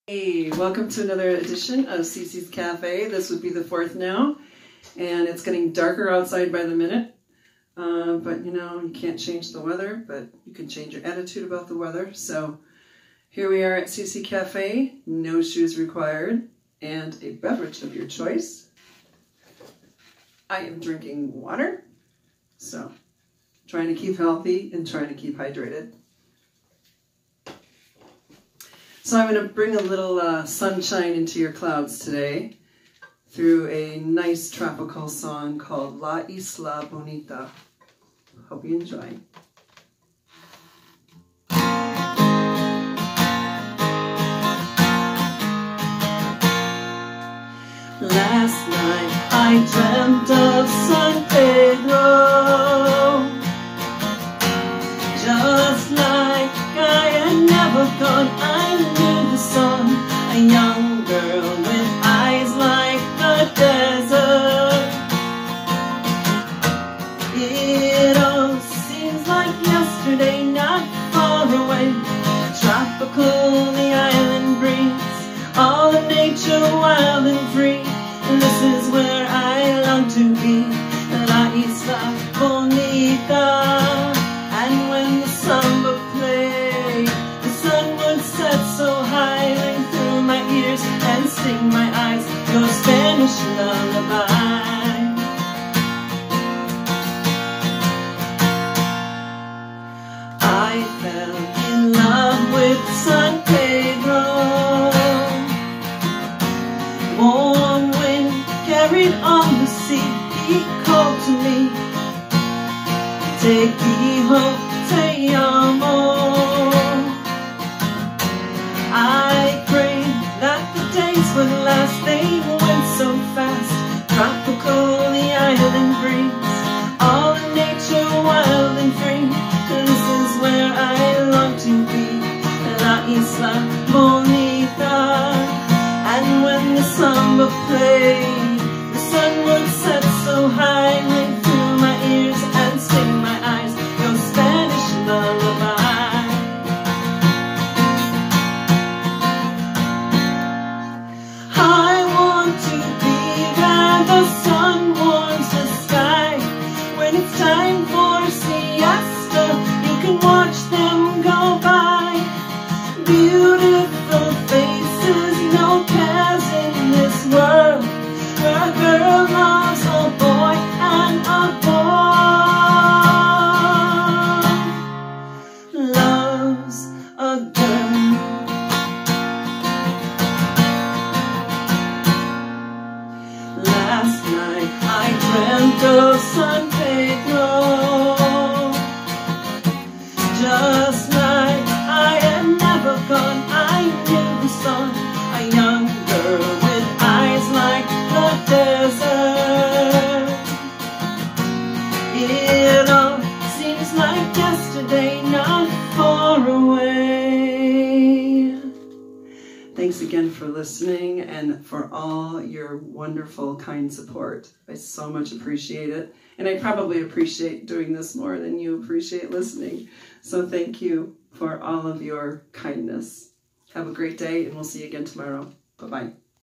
Hey, welcome to another edition of Cece's Cafe. This would be the fourth now, and it's getting darker outside by the minute. But you know, you can't change the weather, but you can change your attitude about the weather. So here we are at Cece Cafe, no shoes required, and a beverage of your choice. I am drinking water, so trying to keep healthy and trying to keep hydrated. So I'm going to bring a little sunshine into your clouds today through a nice tropical song called La Isla Bonita. Hope you enjoy. Last night I dreamt of San Pedro, just like I had never gone. I knew the sun, a young girl with eyes like the desert. It all seems like yesterday, not far away. Tropical, the island brings all of nature wild and free. And this is where I long to be, La Isla Bonita. And when the samba played, the sun would set so high, ring through my ears and sting my eyes, your Spanish lullaby. I fell in love with San Pedro. Warm wind carried on the sea, he called to me, te dijo, te amo. I prayed that the days would last, they went so fast. Tropical, the island breeze, all in nature wild and free. This is where I long to be, La Isla Bonita. And when the samba played, the sun would set so high, ring through my ears and sting my eyes, your Spanish lullaby. I want to be where the sun warms the sky. When it's time for siesta, you can watch them go by. Beautiful faces, no cares in this world, where a girl loves a boy and a boy loves a girl. Last night I dreamt of San Pedro, just like I had never gone. I knew the sun, a young girl with eyes like the desert. It all seems like yesterday, not far away. Thanks again for listening and for all your wonderful, kind support. I so much appreciate it. And I probably appreciate doing this more than you appreciate listening. So thank you for all of your kindness. Have a great day, and we'll see you again tomorrow. Bye-bye.